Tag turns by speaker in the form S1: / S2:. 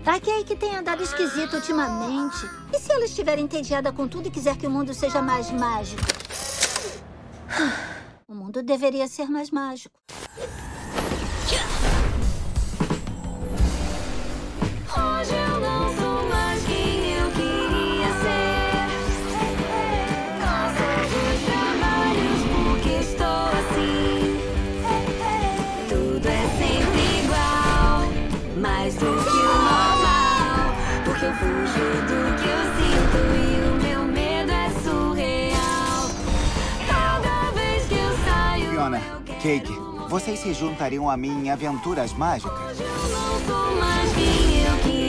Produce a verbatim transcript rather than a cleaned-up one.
S1: A Cake tem andado esquisito ultimamente. E se ela estiver entediada com tudo e quiser que o mundo seja mais mágico? O mundo deveria ser mais mágico.
S2: Hoje eu não sou mais quem eu queria ser. Faço os trabalhos porque estou assim. Tudo é sempre igual, mais do que o normal. Porque eu fujo do que eu sinto e o meu medo é surreal. Cada vez que eu saio,
S3: Fiona,
S2: eu quero
S3: Cake, vocês se juntariam a mim em aventuras mágicas?
S2: Hoje eu não sou mais quem eu queria